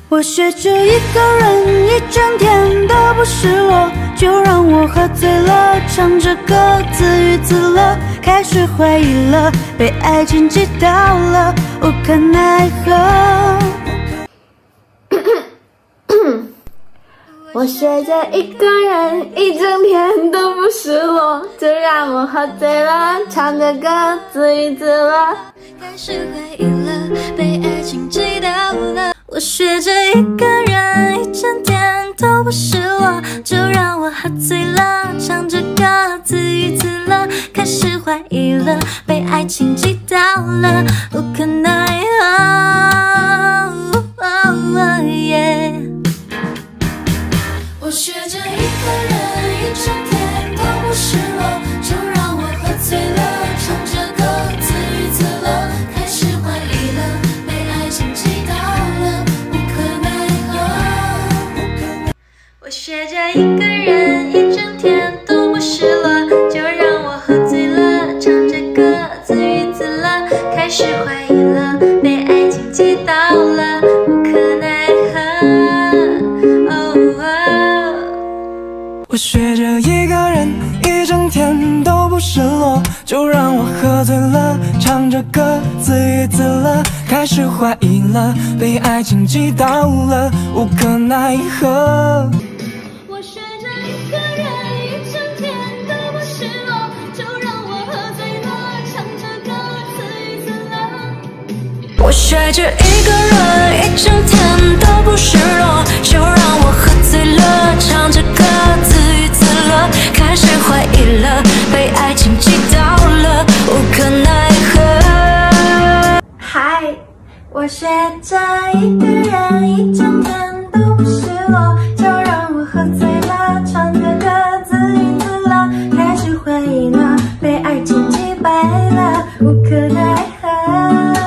我学着一个人一整天都不失落，就让我喝醉了，唱着歌自娱自乐，开始怀疑了，被爱情击倒了，无可奈何。 我学着一个人一整天都不失落，就让我喝醉了，唱着歌自娱自乐， 开始怀疑了，被爱情击倒了。我学着一个人一整天都不失落，就让我喝醉了，唱着歌自娱自乐，开始怀疑了，被爱情击倒了，无可奈何。我学着一个人一整天都不失落，就让我喝醉了，唱着歌自娱自乐，开始怀疑了，被爱情击倒了，无可奈何。我学着一个人一整天都不失落，就让我喝醉了，唱着歌自娱自乐，开始怀疑了，被爱情击倒了，无可奈何。 我学着一个人一整天都不失落，就让我喝醉了，唱着歌自娱自乐，开始怀疑了，被爱情击倒了，无可奈何。 我学着一个人一整天都不失落，就让我喝醉了，唱着歌自娱自乐。我学着一个人一整天都不失落，就让我喝醉了，唱着歌自娱自乐，开始怀疑了，被爱情击倒了，无可奈何。 嗨，我学着一个人一整天都不失落，就让我喝醉了，唱着歌自娱自乐，开始怀疑了，被爱情击败了，无可奈何。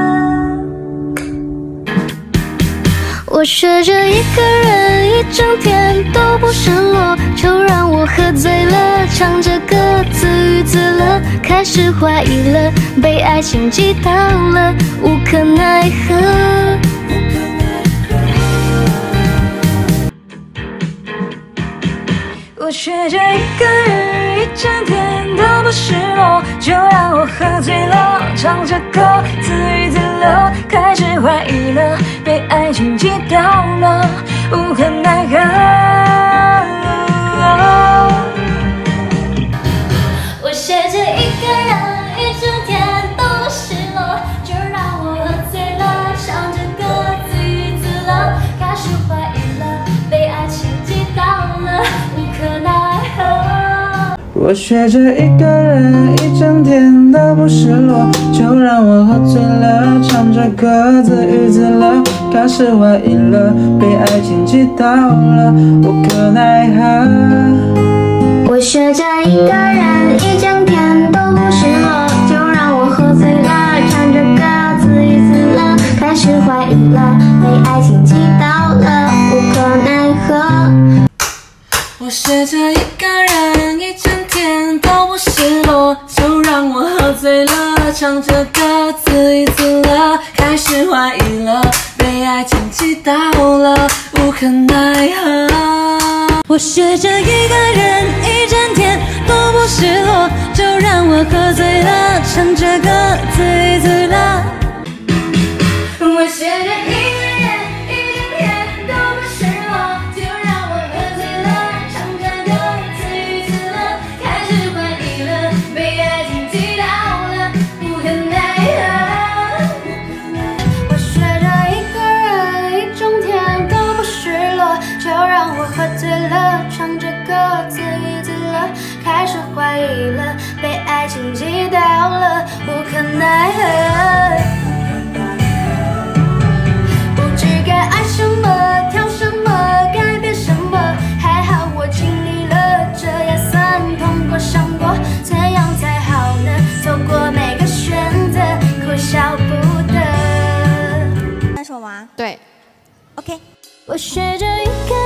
我学着一个人一整天都不失落，就让我喝醉了，唱着歌自娱自乐，开始怀疑了，被爱情击倒了，无可奈何。 我学着一个人一整天都不失落，就让我喝醉了，唱着歌自娱自乐，开始怀疑了，被爱情击倒了，无可奈何。 我学着一个人一整天都不失落，就让我喝醉了，唱着歌自娱自乐，开始怀疑了，被爱情击倒了，无可奈何。 我学着一个人一整天都不失落，就让我喝醉了，唱着歌自娱自乐，开始怀疑了，被爱情击倒了，无可奈何。 我学着一个人一整天都不失落，就让我喝醉了，唱着歌自娱自乐，开始怀疑了，被爱情击倒了，无可奈何。 我学着一个人一整天都不失落，就让我喝醉了，唱着歌自娱自乐，开始怀疑了，被爱情击倒了，无可奈何。我学着一个人一整天都不失落，就让我喝醉了，唱着歌自娱自乐。我学着一个人一整天都不失落，就让我喝醉了，唱着歌自娱自乐，开始怀疑了，被爱情击倒了，无可奈何。我学着一个人一整天都不失落，就让我喝醉了，唱着歌自娱自乐，开始怀疑了，被爱情击倒了，无可奈何。不知该爱什么，挑什么，改变什么，还好我经历了，这也算痛过伤过，怎样才好呢？走过每个选择，哭笑不得。 那首吗？ 对 ，OK。 我学着一个